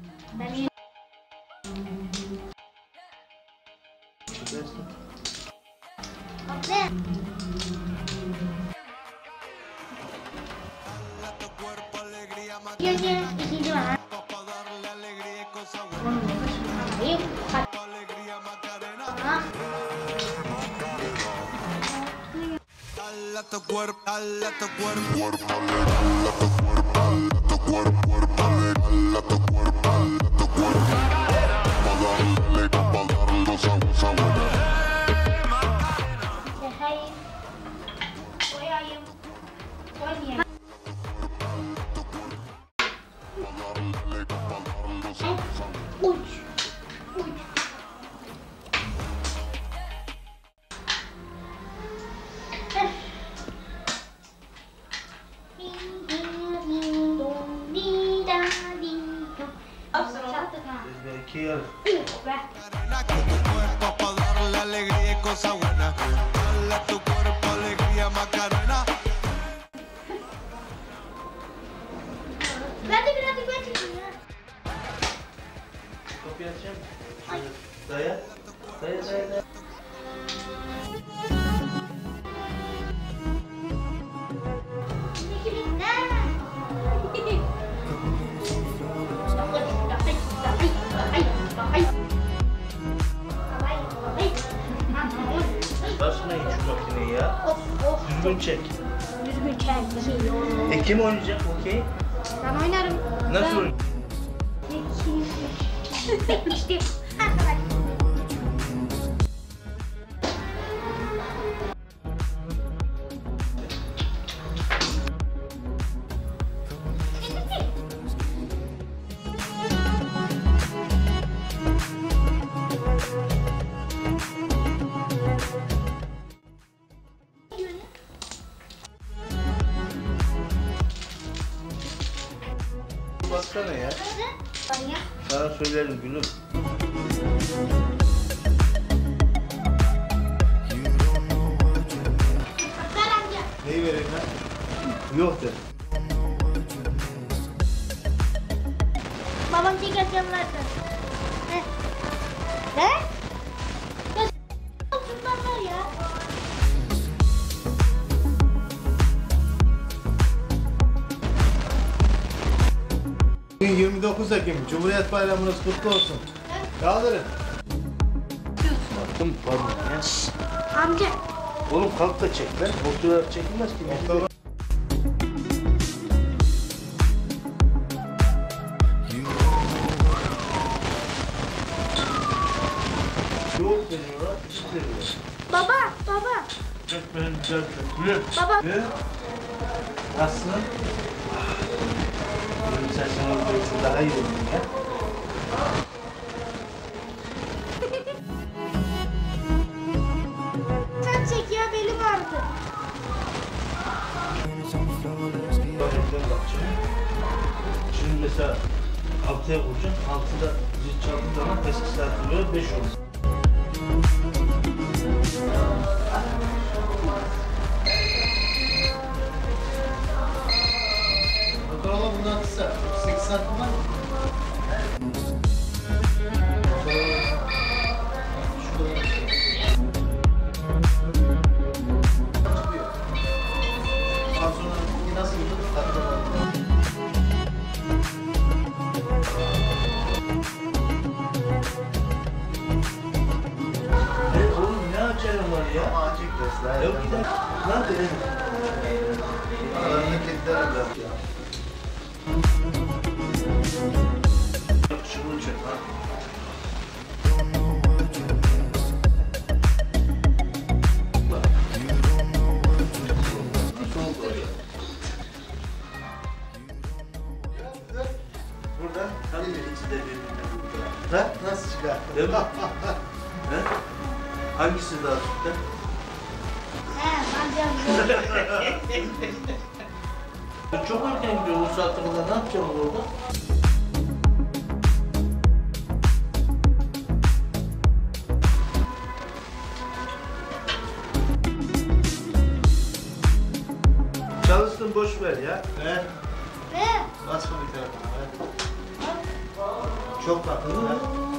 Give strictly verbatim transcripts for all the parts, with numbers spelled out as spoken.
Ben iyi. Abla. Gel gel ikinci var. Hayır. Dale tu cuerpo, dale tu cuerpo, dale tu cuerpo, dale tu cuerpo, dale tu cuerpo, dale tu cuerpo. Dale, dale, los aguas abuelas. Hayır. Koyayım. Koymayayım. Uç. Uç. İki yarı. Ben de birazcık ben çekeyim ya. Kapıyı açacağım. Daya. Daya daya daya. Basmayın şu makineyi ya. Of of. Düzgün çek. Düzgün çek. E kim oynayacak okey? Ben oynarım. Nasıl oynayacak? İşte arkadaşlar. Baksana ya. Bana. Sana söylerim gülüm. Ver amca. Neyi vereyim lan? Yok de. Babam çekerken vardı. Ne? Ne? Ya şundan var ya. Bugün yirmi dokuz Ekim. Cumhuriyet Bayramınız kutlu olsun. Kaldırın. Baktım pardon ya. Amca. Oğlum kalk da çek lan. Oturarak çekilmez ki. Noktalar. Yok deniyorlar. Hiç deniyorlar. Baba, baba. Çek benim güzel kötülüğüm. Baba. Ne? Nasıl? Benim saçımı koysun daha iyi olur ya. Sen çek ya belim ağrıdı. Bakacağım, bakacağım. Şimdi mesela altıya vuracağım. Altıda zil çaldığı zaman eski saat oluyor. Beş olur. Bakalım bundan kısa. sekiz santim var mı? Yok gidelim. Lan dedim. Aralarında kediler bırak ya. Yakışıklı uçak lan. Nasıl oldu hocam? Burada tabii ikisi de birbirine burada. Ha? Nasıl çıkar? Değil mi? He? Hangisi daha sütten? Çok erken gidiyor bu saatte kadar. Ne yapacağım orada? Çalıştın boş ver ya. Ver. Ne? Basma bir tarafına ver. Çok tatlılar.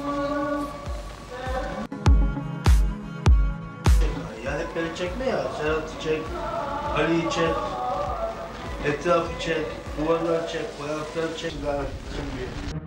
Ya hep beni çekme ya. Serhat'ı çek, Ali'yi çek, etrafı çek, duvarları çek, bayrakları çek. Şimdi